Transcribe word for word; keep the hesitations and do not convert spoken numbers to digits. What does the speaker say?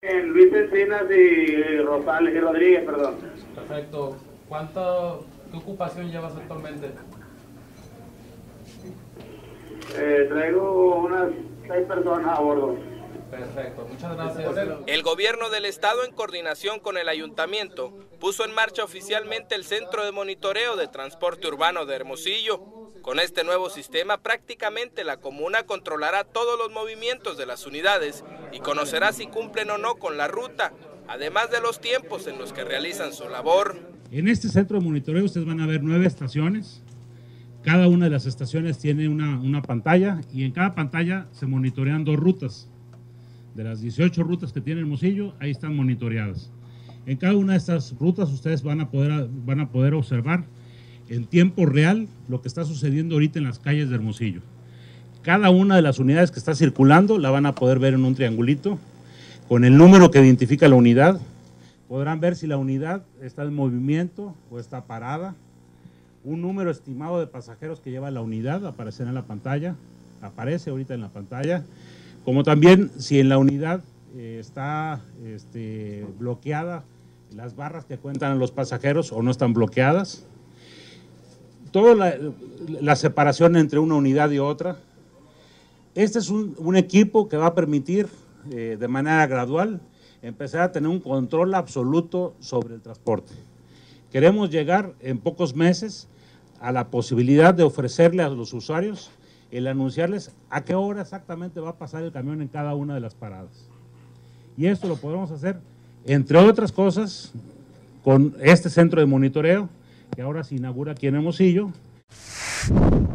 En Luis Encinas y Rosales y Rodríguez, perdón. Perfecto. ¿Cuánto, qué ocupación llevas actualmente? Eh, traigo unas seis personas a bordo. Perfecto, muchas gracias. El gobierno del estado, en coordinación con el ayuntamiento, puso en marcha oficialmente el Centro de Monitoreo de Transporte Urbano de Hermosillo. Con este nuevo sistema, prácticamente la comuna controlará todos los movimientos de las unidades y conocerá si cumplen o no con la ruta, además de los tiempos en los que realizan su labor. En este centro de monitoreo ustedes van a ver nueve estaciones. Cada una de las estaciones tiene una, una pantalla y en cada pantalla se monitorean dos rutas. De las dieciocho rutas que tiene Hermosillo, ahí están monitoreadas. En cada una de estas rutas ustedes van a poder, van a poder observar en tiempo real lo que está sucediendo ahorita en las calles de Hermosillo. Cada una de las unidades que está circulando la van a poder ver en un triangulito con el número que identifica la unidad. Podrán ver si la unidad está en movimiento o está parada. Un número estimado de pasajeros que lleva la unidad aparecerá en la pantalla, aparece ahorita en la pantalla, como también si en la unidad eh, está este, bloqueada las barras que cuentan a los pasajeros o no están bloqueadas. Toda la, la separación entre una unidad y otra. Este es un, un equipo que va a permitir eh, de manera gradual empezar a tener un control absoluto sobre el transporte. Queremos llegar en pocos meses a la posibilidad de ofrecerle a los usuarios el anunciarles a qué hora exactamente va a pasar el camión en cada una de las paradas. Y esto lo podemos hacer, entre otras cosas, con este centro de monitoreo que ahora se inaugura aquí en Hermosillo.